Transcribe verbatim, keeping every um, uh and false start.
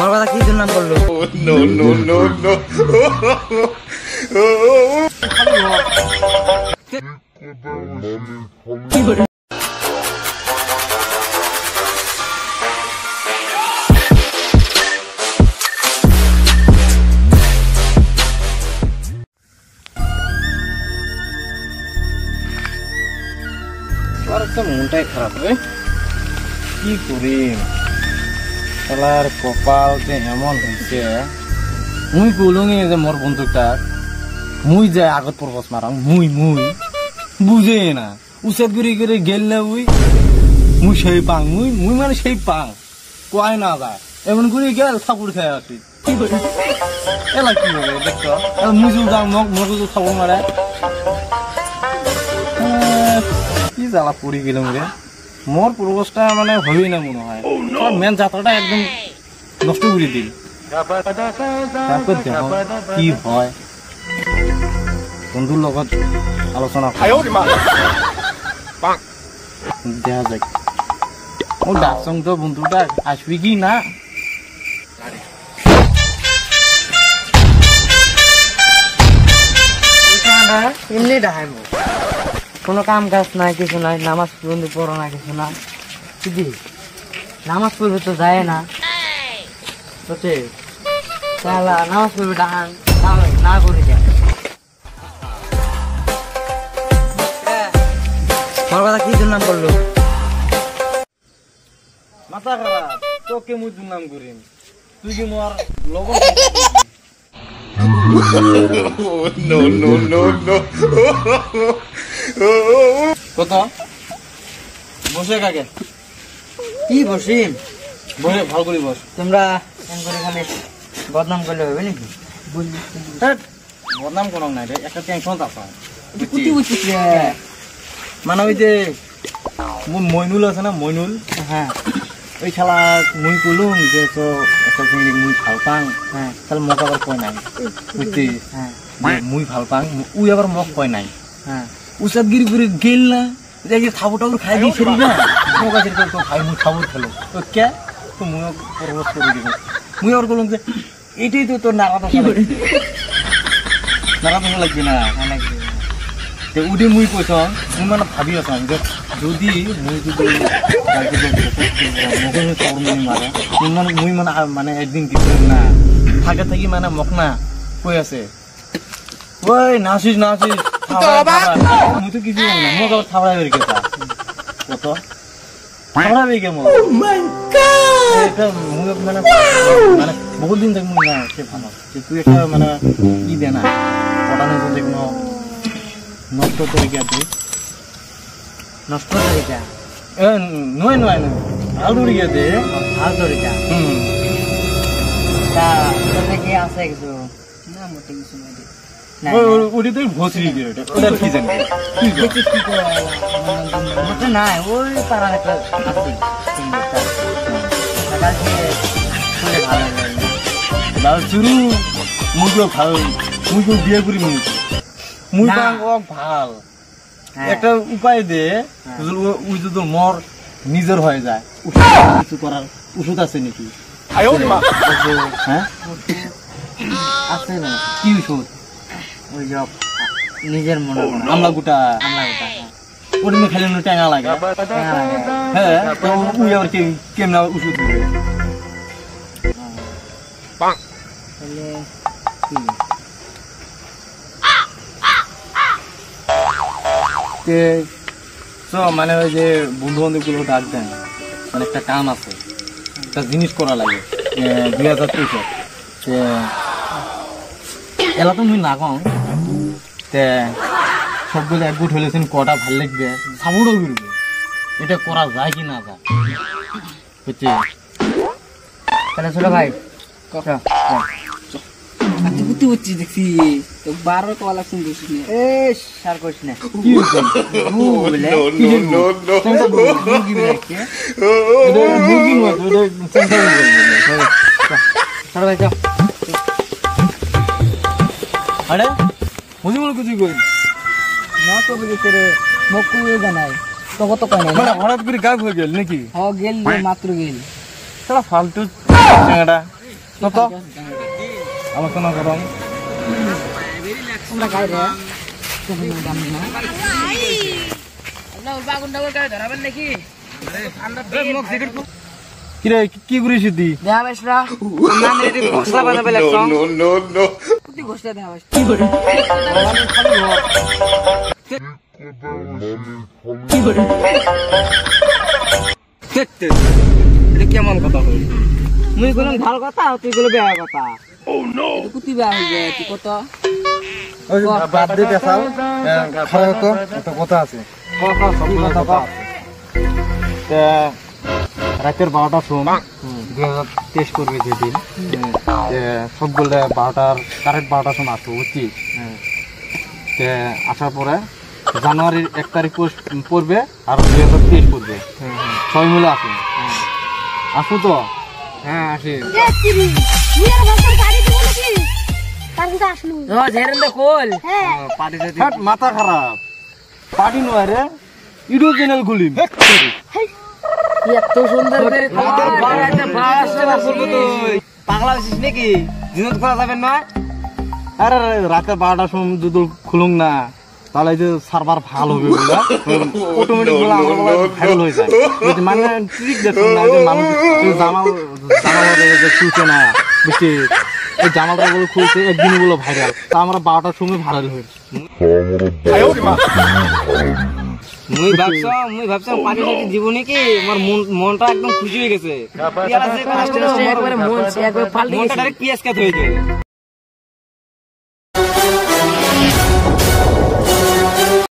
তোর কথা কি জন্য নাম বললো? নো নো নো নো কি করে মনটাই খারাপ রে, কি করি খেলার কপাল যে এমন হয়েছে। মুই বলুঙে যে মোর বন্ধুটা মুই যে আগত প্রপোজ মারাম মুই মুই বুঝে না উচেত করে করে গেল না উই মুই সেই পাং মুই মুই মানে সেই পাং কয় না যায় এমন করে গেল ঠাকুর খাই আসি কি করি এলা কি হবে দেখো মুই যদি যাও মোক মোক যদি ঠাকুর মারে কি জ্বালা পড়ে গেলাম রে। মোর প্রপোজটা মানে হবেই না মনে হয়, মেন যাত্রাটা একদম নষ্ট করে দিল। তারপর দেখো কি হয়, বন্ধুর লগত আলোচনা দেখা যাক। ও ডাকসং তো বন্ধুটা আসবি কি না। এমনি ডাহাই মোক কোনো কাম কাজ নাই কিছু নাই, নামাজ পড়তে পড়ো না কিছু না, দিদি নামাজ পড়বে তো যায় না বুঝছে, নামাজ পড়বে ডাহান না করে যায়। তোর কথা কি নাম বললো? মাথা খারাপ তোকে মুই নাম করিম, তুই কি মোর লগন নো নো নো নো কত বসে কাকে কি বসিম বসে ভালো করে বস। তোমরা খালি বদনাম করলে হবে নাকি? বদনাম কোনো নাই রে, একটা টেনশন আছে মানে ওই যে মইনুল আছে না মইনুল, হ্যাঁ ওই খেলা মুই কলুম যে তো একটা জিনিস মুই ভাল পাং, হ্যাঁ তাহলে মোক আবার কয় নাই বুঝছি, হ্যাঁ মুই ভাল পাং উই আবার মোক কয় নাই, হ্যাঁ উচাত গিরি করে গেল না যে থাবু টাবুর খাই দিয়েছিল না মোক আছে তো ভাই মুই খাবুর খেলো তো কে তো মুই প্রপোজ করে দিব। মুই আবার বললাম যে এইটাই তো তোর নাড়া দশা নাড়া দশা লাগবে না লাগবে উঠে মুই কইস মুই মানে ভাবি আসাম যে যদি মুই যদি মারে মানে মুই মানে মানে একদিন কিছু না থাকে থাকি মানে মোক না কই আছে ওই নাচিস নাচিস মুই তো কিছু না মোক আবার থাবড়া বের গেছা কত থাবড়া বের গে মোক এটা মুই মানে মানে বহুত দিন থেকে মুই না সে ভালো তুই একটা মানে ই দে না পটানো যদি কোনো নষ্ট তরিকা তুই নষ্ট তরিকা এ নয় নয় নয় ভাল তরিকা দে ভাল তরিকা হুম তা তোতে কি আছে কিছু না মোটে কিছু নাই দে না ওডি তুই ভোসরি দে ওটা ওটা কি জানি তুই কিছু কি করে মোটে নাই ওই পারা একটা আছে তিনটা কালকে খুলে ভালো লাগে দাও শুরু মুজো ভালো মুজো বিয়ে করি মুই মুই বাং ভাল একটা উপায় দে ওই যদি মর নিজের হয়ে যায় কিছু করার ওষুধ আছে নাকি? হ্যাঁ আছে না কি ওষুধ? ওই সব নিজের মনে আমলা গুটা আমলা গুটা ওর মধ্যে খালি টেঙা লাগে হ্যাঁ তো ওই আবার কেমন ওষুধ দেবে মানে ওই যে বন্ধু বান্ধব গুলো ডাক দেন মানে একটা কাম আছে একটা জিনিস করা লাগে দুই হাজার তেইশ এলা তো মুই না কম তে সবগুলো একগুট হলেছেন কটা ভাল লাগবে সাবুরও ঘুরবে এটা করা যায় কি না যায় বুঝছি তাহলে ছোট ভাই বুঝতে বুঝছি দেখছি বারো কলা শুনছিস এ সার করিস না কি আরে বুঝি মনে কিছু কই না তো বুঝি করে মোক কই জানাই তো কত কই না হঠাৎ করে গায়েব হয়ে গেল নাকি? হ গেল মাত্র গেল সারা ফালতু চেঙ্গাটা না তো আলোচনা করম আমরা গাই রে কিরে কি করিস তুই দেখা পাইছরা আমরা এটি ঘোষণা বানাবে No, লাগছম no, no, no. তুই ঘোষণা দেখা পাইছ কি করে দেখতে এটা কেমন কথা হল মুই কইলাম ভাল কথা তুই কইলে বেয়া কথা ও নো কুতি বেয়া হইবে তুই কত ওই বাদ দে পেছাল খারাপ তো একটা কথা আছে কথা সব কথা আছে তা রাতের বারোটার সময় দুই হাজার তেইশ করবে যেদিন সবগুলো বারোটার কারেক্ট বারোটার সময় আসবো বুঝছিস আসার পরে জানুয়ারির এক তারিখ পড়বে আর দুই হাজার তেইশ পড়বে সবাই মিলে আসুন আসবো তো হ্যাঁ আসি ও ঝেরেন্দে কল মাথা খারাপ পার্টি নয় রে ইউটিউব চ্যানেল খুলিম এত সুন্দর করে পাগলা আছিস নাকি দিনত করা যাবেন না আরে রাতে বারোটার সময় যদি খুলুন না তাহলে যে সার্ভার ভালো হবে বলে অটোমেটিক বলে আমার বলে ভাইরাল হয়ে যায় মানে ট্রিক দেখুন না যে মানুষ জামাল জামাল যে খুলছে না বুঝছি এই জামালটা বলে খুলছে একদিনই বলে ভাইরাল তা আমরা বারোটার সময় ভাইরাল হয়েছে মুই ভাবছ মুই ভাবছ পানি সাথে জীবনে কি আমার মনটা একদম খুশি হয়ে গেছে একবারে মন একবারে পাল্টে গেছে মনটা ডাইরেক্ট পিএস কাট হয়ে গেছে